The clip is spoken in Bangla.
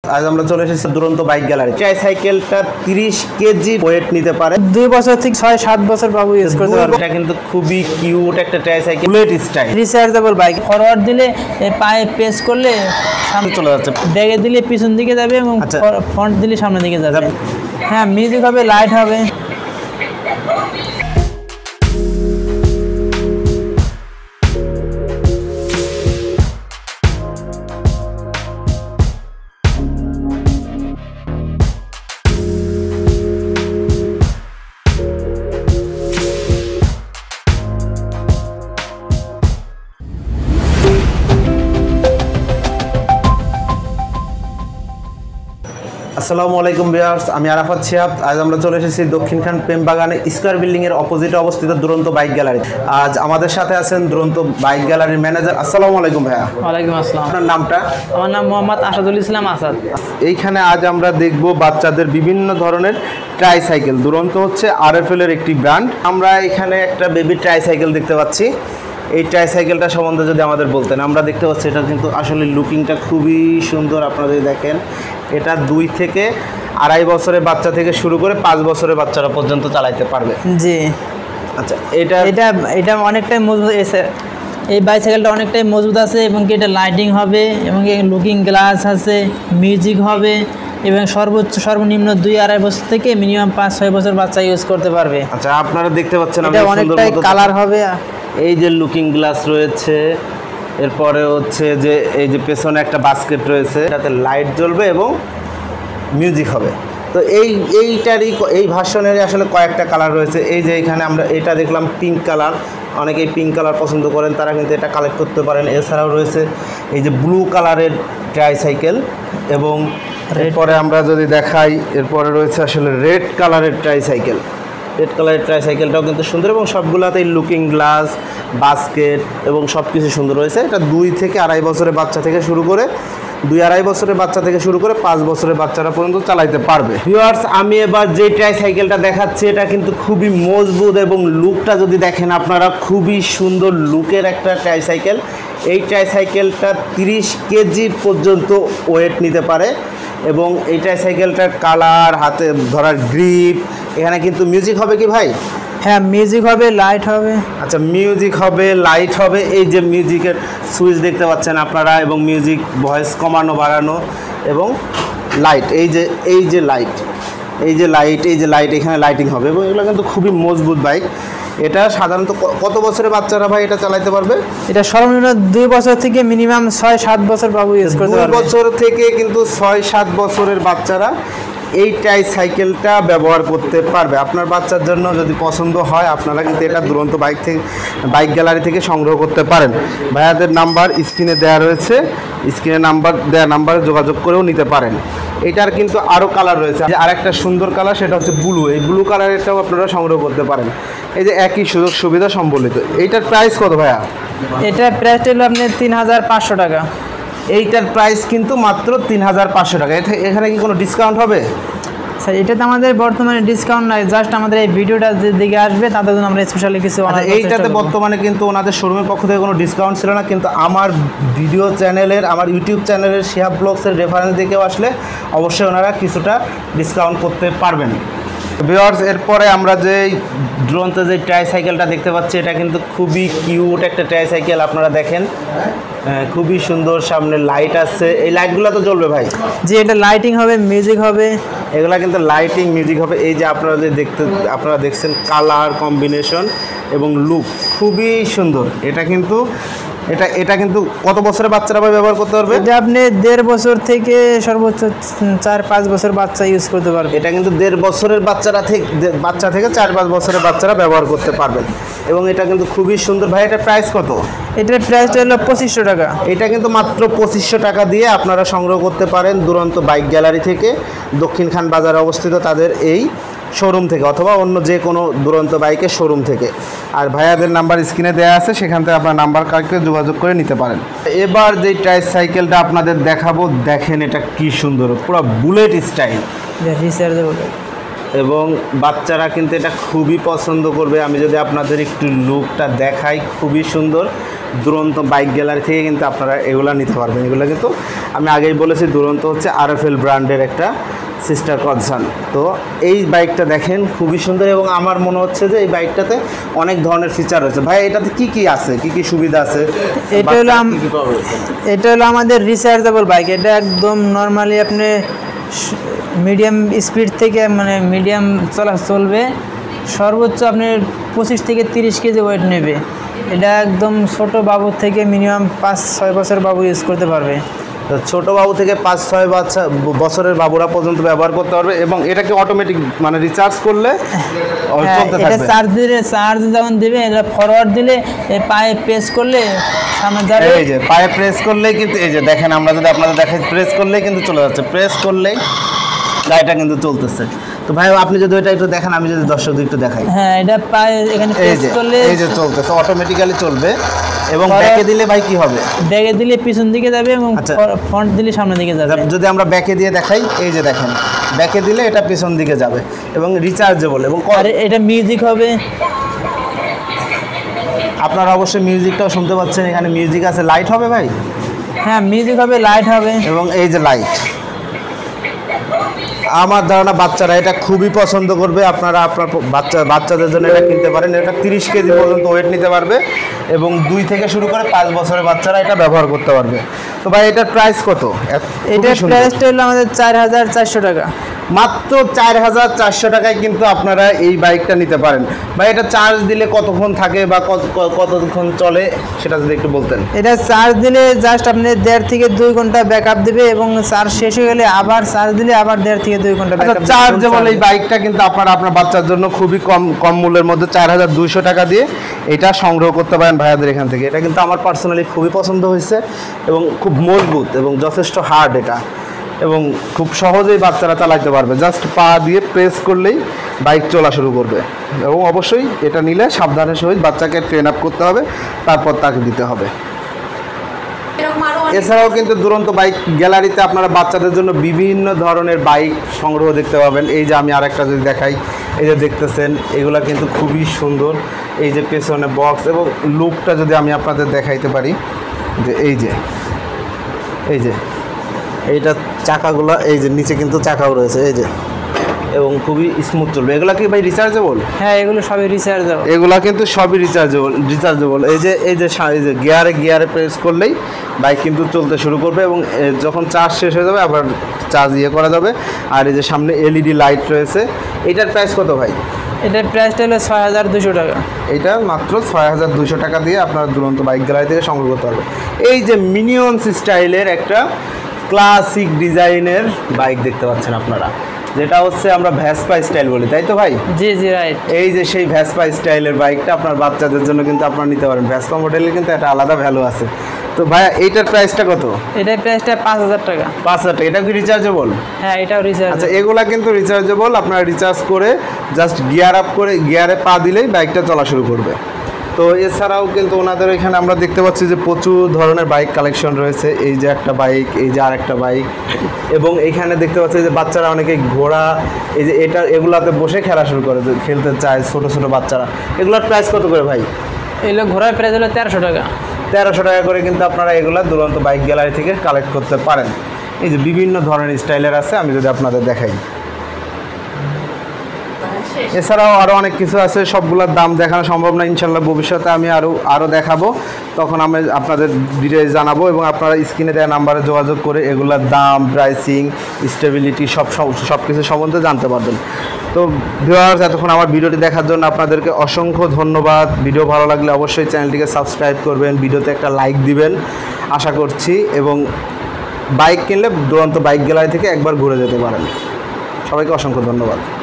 আজ আমরা চলে এসেছি দুরন্ত বাইক গ্যালারি। ট্রাইসাইকেলটা 30 কেজি ওয়েট নিতে পারে। 2 বছর থেকে 6-7 বছর বাবু ইউজ করতে পারবে। এটা কিন্তু খুবই কিউট একটা tricycle, bullet style, rechargeable bike. Forward দিলে পায়ে প্রেস করলে সামনে চলে যাচ্ছে, ব্যাগে দিলে পিছন দিকে যাবে এবং ফ্রন্ট দিলে সামনের দিকে যাবে। হ্যাঁ, মিউজিক হবে, লাইট হবে। আসসালামু আলাইকুম ভিউয়ার্স, আমি আরাফাত শিহাব। আজ আমরা চলে এসেছি দক্ষিণখান প্রেমবাগানে স্কয়ার বিল্ডিং এর অপোজিটে অবস্থিত দুরন্ত বাইক গ্যালারি। আজ আমাদের সাথে আছেন দুরন্ত বাইক গ্যালারির ম্যানেজার। আসসালামু আলাইকুম ভাইয়া। ওয়ালাইকুম আসসালাম। আপনার নামটা? আমার নাম মোহাম্মদ আসাদুল ইসলাম আসাদ। এইখানে আজ আমরা দেখব বাচ্চাদের বিভিন্ন ধরনের ট্রাইসাইকেল। দুরন্ত হচ্ছে আরএফএল এর একটি ব্র্যান্ড। আমরা এখানে একটা বেবি ট্রাইসাইকেল দেখতে পাচ্ছি। এই ট্রাইসাইকেলটা সম্বন্ধে যদি আমাদের বলতেন। আমরা দেখতে পাচ্ছি এটা কিন্তু আসলে লুকিংটা খুবই সুন্দর। আপনারা যদি দেখেন, এটা 2 থেকে 2.5 বছরের বাচ্চা থেকে শুরু করে 5 বছরের বাচ্চারা পর্যন্ত চালাতে পারবে। জি আচ্ছা, এটা অনেকটাই মজবুত। এই বাইসাইকেলটা অনেকটাই মজবুত আছে এবং এটা লাইটিং হবে এবং লুকিং গ্লাস আছে, মিউজিক হবে এবং সর্বনিম্ন 2-2.5 বছর থেকে মিনিমাম 5-6 বছর বাচ্চা ইউজ করতে পারবে। আচ্ছা, আপনারা দেখতে পাচ্ছেন এটা অনেকটাই কালার হবে। এই যে লুকিং গ্লাস রয়েছে, এরপরে হচ্ছে যে এই যে পেছনে একটা বাস্কেট রয়েছে, এটাতে লাইট জ্বলবে এবং মিউজিক হবে। তো এই ভার্সনেরই আসলে কয়েকটা কালার রয়েছে। এই যে এখানে আমরা এটা দেখলাম পিঙ্ক কালার, অনেকেই পিঙ্ক কালার পছন্দ করেন, তারা কিন্তু এটা কালেক্ট করতে পারেন। এছাড়াও রয়েছে এই যে ব্লু কালারের ট্রাইসাইকেল এবং এরপরে আমরা যদি দেখাই, এরপরে রয়েছে আসলে রেড কালারের ট্রাইসাইকেল। রেড কালারের ট্রাইসাইকেলটাও কিন্তু সুন্দর এবং সবগুলোতেই লুকিং গ্লাস, বাস্কেট এবং সব কিছু সুন্দর রয়েছে। এটা 2 থেকে 2.5 বছরের বাচ্চা থেকে শুরু করে 2-2.5 বছরের বাচ্চা থেকে শুরু করে 5 বছরের বাচ্চারা পর্যন্ত চালাইতে পারবে। ভিউয়ার্স, আমি এবার যে ট্রাইসাইকেলটা দেখাচ্ছি এটা কিন্তু খুবই মজবুত এবং লুকটা যদি দেখেন আপনারা, খুবই সুন্দর লুকের একটা ট্রাইসাইকেল। এই ট্রাইসাইকেলটা 30 কেজি পর্যন্ত ওয়েট নিতে পারে এবং এই ট্রাইসাইকেলটার কালার, হাতে ধরার গ্রিপ, এখানে কিন্তু মিউজিক হবে কি ভাই? হ্যাঁ, মিউজিক হবে, লাইট হবে। আচ্ছা, মিউজিক হবে, লাইট হবে। এই যে মিউজিকের সুইচ দেখতে পাচ্ছেন আপনারা এবং মিউজিক ভয়েস কমানো বাড়ানো এবং লাইট, এই যে লাইট এখানে লাইটিং হবে এবং এগুলো কিন্তু খুবই মজবুত বাইক। এটা সাধারণত কত বছরের বাচ্চারা ভাই এটা চালাতে পারবে? এটা সর্বনিম্ন 2 বছর থেকে মিনিমাম 6-7 বছর বাবু ইউজ করতে পারবে। 2 বছর থেকে কিন্তু 6-7 বছরের বাচ্চারা এই ট্রাইসাইকেলটা ব্যবহার করতে পারবে। আপনার বাচ্চার জন্য যদি পছন্দ হয়, আপনারা কিন্তু এটা দুরন্ত বাইক গ্যালারি থেকে সংগ্রহ করতে পারেন। ভাইয়াদের নাম্বার স্ক্রিনে দেওয়া রয়েছে, স্ক্রিনে নাম্বারে যোগাযোগ করেও নিতে পারেন। এটার কিন্তু আরও কালার রয়েছে। আরেকটা সুন্দর কালার, সেটা হচ্ছে ব্লু। এই ব্লু কালারেরটাও আপনারা সংগ্রহ করতে পারেন। এই যে একই সুযোগ সুবিধা সম্বলিত। এইটার প্রাইস কত ভাইয়া? এটার প্রাইস হলো আপনার 3500 টাকা। এইটার প্রাইস কিন্তু মাত্র 3500 টাকা। এখানে কি কোনো ডিসকাউন্ট হবে? স্যার, এটাতে আমাদের বর্তমানে ডিসকাউন্ট নাই, জাস্ট আমাদের এই ভিডিওটা যে দিকে আসবে তাদের জন্য আমরা স্পেশালি কিছু। এইটাতে বর্তমানে কিন্তু ওনাদের শোরুমের পক্ষ থেকে কোনো ডিসকাউন্ট ছিল না, কিন্তু আমার আমার ইউটিউব চ্যানেলের শিহাব ব্লগসের রেফারেন্স দিকেও আসলে অবশ্যই ওনারা কিছুটা ডিসকাউন্ট করতে পারবেন। ভিউয়ার্স, এরপরে আমরা যে দুরন্ত যে ট্রাইসাইকেলটা দেখতে পাচ্ছি, এটা কিন্তু খুবই কিউট একটা ট্রাইসাইকেল। আপনারা দেখেন, খুবই সুন্দর, সামনে লাইট আছে। এই লাইটগুলো তো জ্বলবে ভাই? জি, এটা লাইটিং হবে, মিউজিক হবে। এগুলা কিন্তু লাইটিং, মিউজিক হবে। এই যে আপনারা দেখছেন কালার কম্বিনেশন এবং লুক খুবই সুন্দর। এটা কিন্তু কত বছরের বাচ্চারা ব্যবহার করতে পারবে? এটা আপনি 1.5 বছর থেকে সর্বোচ্চ 4-5 বছর বাচ্চা ইউজ করতে পারবে। এটা কিন্তু 1.5 বছরের বাচ্চা থেকে 4-5 বছরের বাচ্চারা ব্যবহার করতে পারবেন এবং এটা কিন্তু খুবই সুন্দর। ভাই, এটার প্রাইস কত? এটার প্রাইসটা হলো 2500 টাকা। এটা কিন্তু মাত্র 2500 টাকা দিয়ে আপনারা সংগ্রহ করতে পারেন দুরন্ত বাইক গ্যালারি থেকে, দক্ষিণখান বাজারে অবস্থিত তাদের এই শোরুম থেকে, অথবা অন্য যে কোনো দুরন্ত বাইকের শোরুম থেকে। আর ভাইয়াদের নাম্বার স্ক্রিনে দেওয়া আছে, সেখান থেকে আপনার নাম্বার কার্ডকে যোগাযোগ করে নিতে পারেন। এবার যে ট্রাইসাইকেলটা আপনাদের দেখাবো, দেখেন এটা কি সুন্দর, পুরো বুলেট স্টাইল এবং বাচ্চারা কিন্তু এটা খুবই পছন্দ করবে। আমি যদি আপনাদের একটু লুকটা দেখাই, খুবই সুন্দর। দুরন্ত বাইক গ্যালারি থেকে কিন্তু আপনারা এগুলো নিতে পারবেন। এগুলো কিন্তু আমি আগেই বলেছি দুরন্ত হচ্ছে RFL ব্র্যান্ডের একটা সিস্টার কনসার্ন। তো এই বাইকটা দেখেন খুবই সুন্দর এবং আমার মনে হচ্ছে যে এই বাইকটাতে অনেক ধরনের ফিচার রয়েছে। ভাই এটাতে কি কি আছে, কি কি সুবিধা আছে? এটা হলো আমাদের রিচার্জেবল বাইক। এটা একদম নর্মালি আপনি মিডিয়াম স্পিড থেকে মানে মিডিয়াম চলবে, সর্বোচ্চ আপনি 25 থেকে 30 কেজি ওয়েট নেবে। এটা একদম ছোট বাবু থেকে মিনিমাম 5-6 বছর বাবু ইউজ করতে পারবে। তো ছোটো বাবু থেকে 5-6 বছরের বাবুরা পর্যন্ত ব্যবহার করতে পারবে এবং এটাকে অটোমেটিক মানে রিচার্জ করলে চলতে থাকবে। এটা চার্জ যখন দিবে, এটা ফরওয়ার্ড দিলে পায়ে প্রেস করলে সামনে যাবে। এই যে পায়ে প্রেস করলেই কিন্তু এই যে দেখেন, আমরা যদি আপনাদের দেখাই, প্রেস করলেই কিন্তু চলে যাচ্ছে, প্রেস করলেই গাড়িটা কিন্তু চলতেছে। তো ভাই আপনি যদি এটা একটু দেখেন, আমি যদি দর্শকদের একটু দেখাই, হ্যাঁ এটা পায়ে এখানে প্রেস করলে এই যে চলতেছে, অটোমেটিক্যালি চলবে। এবং ব্যাকে দিলে ভাই কি হবে? ব্যাকে দিলে পিছন দিকে যাবে এবং ফ্রন্ট দিলে সামনের দিকে যাবে। যদি আমরা ব্যাকে দিয়ে দেখাই, এই যে দেখেন ব্যাকে দিলে এটা পিছন দিকে যাবে এবং রিচার্জেবল। এবং এটা মিউজিক হবে, আপনারা অবশ্যই মিউজিকটাও শুনতে পাচ্ছেন, এখানে মিউজিক আছে। লাইট হবে ভাই? হ্যাঁ মিউজিক হবে, লাইট হবে। এবং এই যে লাইট, আমার ধারণা বাচ্চারা এটা খুবই পছন্দ করবে। আপনারা আপনার বাচ্চাদের জন্য এটা কিনতে পারেন। এটা 30 কেজি পর্যন্ত ওয়েট নিতে পারবে এবং 2 থেকে শুরু করে 5 বছরের বাচ্চারা এটা ব্যবহার করতে পারবে। তো ভাই এটার প্রাইস কত? এটার প্রাইসটা হলো আমাদের 4400 টাকা। মাত্র 4400 টাকায় কিন্তু আপনারা এই বাইকটা নিতে পারেন। ভাই এটা চার্জ দিলে কতক্ষণ থাকে বা কতক্ষণ চলে সেটা যদি একটু বলতেন। এটা চার্জ দিলে জাস্ট আপনি 1.5 থেকে 2 ঘন্টা ব্যাকআপ দিবে এবং চার্জ শেষ হয়ে গেলে আবার চার্জ দিলে আবার 1.5 থেকে 2 ঘন্টা ব্যাকআপ। চার্জেবল এই বাইকটা কিন্তু আপনারা আপনার বাচ্চার জন্য খুবই কম মূল্যের মধ্যে 4200 টাকা দিয়ে এটা সংগ্রহ করতে পারেন ভাইয়াদের এখান থেকে। এটা কিন্তু আমার পার্সোনালি খুবই পছন্দ হয়েছে এবং খুব মজবুত এবং যথেষ্ট হার্ড এটা, এবং খুব সহজেই বাচ্চারা চালাতে পারবে। জাস্ট পা দিয়ে প্রেস করলেই বাইক চলা শুরু করবে। এবং অবশ্যই এটা নিলে সাবধানের সহিত বাচ্চাকে ট্রেন আপ করতে হবে, তারপর তাকে দিতে হবে। এছাড়াও কিন্তু দুরন্ত বাইক গ্যালারিতে আপনারা বাচ্চাদের জন্য বিভিন্ন ধরনের বাইক সংগ্রহ দেখতে পাবেন। এই যে আমি আরেকটা যদি দেখাই, এই যে দেখতেছেন এগুলা কিন্তু খুবই সুন্দর। এই যে পেছনে বক্স এবং লুকটা যদি আমি আপনাদের দেখাইতে পারি, যে এই যে এইটা চাকাগুলো, এই যে নিচে কিন্তু চাকাও রয়েছে, এই যে, এবং খুবই স্মুথ চলবে। এগুলা কি ভাই রিচার্জেবল? হ্যাঁ এগুলো সবই রিচার্জেবল। এগুলা কিন্তু সবই রিচার্জেবল। এই যে গিয়ারে প্রেস করলেই বাইক কিন্তু চলতে শুরু করবে এবং যখন চার্জ শেষ হয়ে যাবে আবার চার্জ করা যাবে। আর এই যে সামনে LED লাইট রয়েছে। এটার প্রাইস কত ভাই? এটার প্রাইসটা হলো 6200 টাকা। এটা মাত্র 6200 টাকা দিয়ে আপনারা দুরন্ত বাইক গ্যালারি থেকে সংগ্রহ করতে পারবেন। এই যে মিনিয়ন্স স্টাইলের একটা ক্লাসিক ডিজাইনের বাইক দেখতে পাচ্ছেন আপনারা, যেটা হচ্ছে আমরা ভ্যাসপা স্টাইল বলি, তাই তো ভাই? জি জি রাইট। এই যে সেই ভ্যাসপা স্টাইলের বাইকটা আপনার বাচ্চাদের জন্য কিন্তু আপনারা নিতে পারেন। ভ্যাসপা মডেলের কিন্তু একটা আলাদা ভ্যালু আছে। তো ভাইয়া এইটার প্রাইসটা কত? এটার প্রাইসটা 5000 টাকা। 5000 টাকা। এটা কি রিচার্জেবল? হ্যাঁ এটাও রিচার্জ। আচ্ছা এগুলা কিন্তু রিচার্জেবল। আপনারা রিচার্জ করে জাস্ট গিয়ার আপ করে গিয়ারে পা দিলেই বাইকটা চলা শুরু করবে। তো এছাড়াও কিন্তু ওনাদের এখানে আমরা দেখতে পাচ্ছি যে প্রচুর ধরনের বাইক কালেকশন রয়েছে। এই যে একটা বাইক, এই যে আরেকটা বাইক, এবং এখানে দেখতে পাচ্ছি যে বাচ্চারা অনেকে ঘোড়া, এই যে এগুলাতে বসে খেলা শুরু করে, খেলতে চায় ছোট ছোট বাচ্চারা। এগুলোর প্রাইস কত করে ভাই? এগুলো ঘোড়ার প্রাইস হলো 1300 টাকা। 1300 টাকা করে কিন্তু আপনারা এগুলা দুরন্ত বাইক গ্যালারি থেকে কালেক্ট করতে পারেন। এই যে বিভিন্ন ধরনের স্টাইলের আছে, আমি যদি আপনাদের দেখাই। এছাড়াও আরও অনেক কিছু আছে, সবগুলোর দাম দেখানো সম্ভব না। ইনশাল্লাহ ভবিষ্যতে আমি আরও দেখাবো, তখন আমি আপনাদের ডিটেইলস জানাবো এবং আপনারা স্ক্রিনে দেওয়া নাম্বারে যোগাযোগ করে এগুলোর দাম, প্রাইসিং, স্টেবিলিটি সব কিছু সম্বন্ধে জানতে পারবেন। তো ভিউয়ার্স, এতক্ষণ আমার ভিডিওটি দেখার জন্য আপনাদেরকে অসংখ্য ধন্যবাদ। ভিডিও ভালো লাগলে অবশ্যই চ্যানেলটিকে সাবস্ক্রাইব করবেন, ভিডিওতে একটা লাইক দিবেন আশা করছি, এবং বাইক কিনলে দুরন্ত বাইক গ্যালারি থেকে একবার ঘুরে যেতে পারেন। সবাইকে অসংখ্য ধন্যবাদ।